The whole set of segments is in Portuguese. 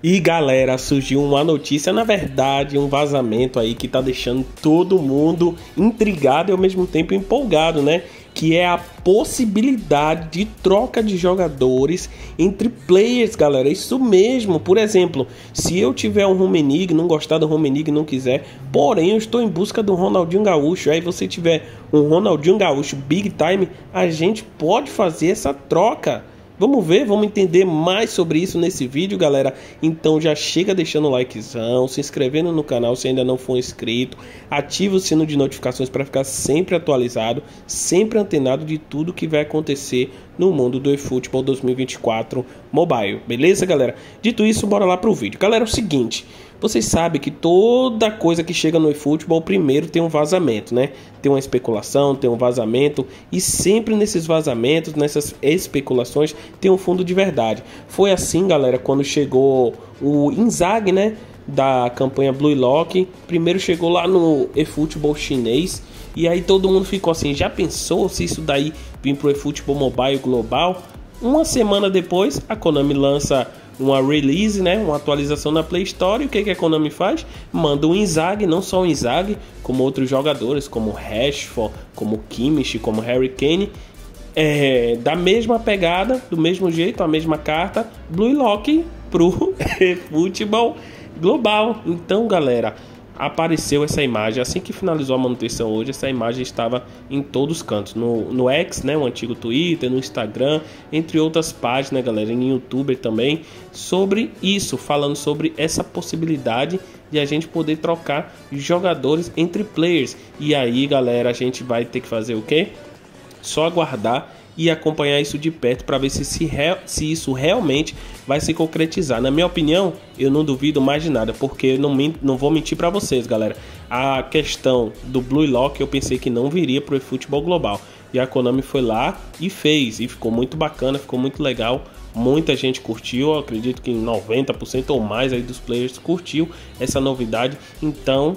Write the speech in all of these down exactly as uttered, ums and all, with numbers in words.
E galera, surgiu uma notícia, na verdade, um vazamento aí que tá deixando todo mundo intrigado e ao mesmo tempo empolgado, né? Que é a possibilidade de troca de jogadores entre players, galera. Isso mesmo. Por exemplo, se eu tiver um Rummenigge, não gostar do Rummenigge, não quiser, porém eu estou em busca do Ronaldinho Gaúcho, aí você tiver um Ronaldinho Gaúcho big time, a gente pode fazer essa troca. Vamos ver, vamos entender mais sobre isso nesse vídeo, galera. Então já chega deixando o likezão, se inscrevendo no canal se ainda não for inscrito, ativa o sino de notificações para ficar sempre atualizado, sempre antenado de tudo que vai acontecer no mundo do eFootball dois mil e vinte e quatro Mobile, beleza, galera? Dito isso, bora lá pro vídeo. Galera, é o seguinte, vocês sabem que toda coisa que chega no eFootball primeiro tem um vazamento, né? Tem uma especulação, tem um vazamento, e sempre nesses vazamentos, nessas especulações, tem um fundo de verdade. Foi assim, galera, quando chegou o Inzaghi, né, da campanha Blue Lock. Primeiro chegou lá no eFootball chinês, e aí todo mundo ficou assim, já pensou se isso daí vir pro eFootball Mobile global? Uma semana depois, a Konami lança uma release, né, uma atualização na Play Store, e o que, que a Konami faz? Manda um Inzaghi, não só o Inzaghi, como outros jogadores, como Rashford, como Kimmich, como Harry Kane, é, da mesma pegada, do mesmo jeito, a mesma carta, Blue Lock pro eFootball global. Então, galera, apareceu essa imagem, assim que finalizou a manutenção hoje, essa imagem estava em todos os cantos, no, no X, né, o antigo Twitter, no Instagram, entre outras páginas, galera, em YouTube também, sobre isso, falando sobre essa possibilidade de a gente poder trocar jogadores entre players. E aí, galera, a gente vai ter que fazer o quê? Só aguardar e acompanhar isso de perto para ver se, se, re... se isso realmente vai se concretizar. Na minha opinião, eu não duvido mais de nada, porque eu não, min... não vou mentir para vocês, galera. A questão do Blue Lock eu pensei que não viria para o eFootball global, e a Konami foi lá e fez, e ficou muito bacana, ficou muito legal. Muita gente curtiu, eu acredito que noventa por cento ou mais aí dos players curtiu essa novidade. Então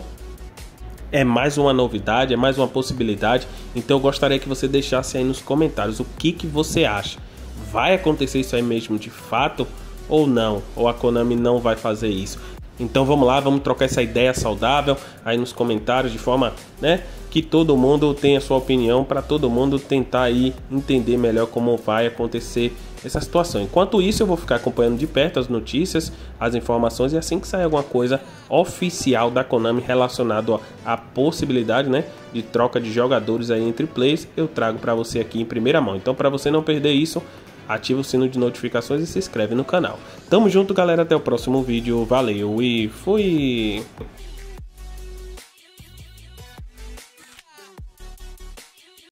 é mais uma novidade, é mais uma possibilidade. Então eu gostaria que você deixasse aí nos comentários o que, que você acha. Vai acontecer isso aí mesmo de fato ou não? Ou a Konami não vai fazer isso? Então vamos lá, vamos trocar essa ideia saudável aí nos comentários, de forma, né, que todo mundo tenha a sua opinião, para todo mundo tentar aí entender melhor como vai acontecer essa situação. Enquanto isso, eu vou ficar acompanhando de perto as notícias, as informações, e assim que sair alguma coisa oficial da Konami relacionado à possibilidade, né, de troca de jogadores aí entre players, eu trago para você aqui em primeira mão. Então, para você não perder isso, ativa o sino de notificações e se inscreve no canal. Tamo junto, galera, até o próximo vídeo. Valeu e fui!